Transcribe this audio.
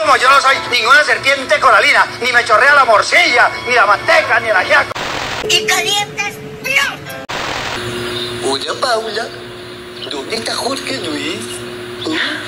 como yo no soy ninguna serpiente coralina, ni me chorrea la morcilla, ni la manteca, ni el ajiaco. Y calientas peor. Hola, Paula. ¿Dónde está Jorge Luis?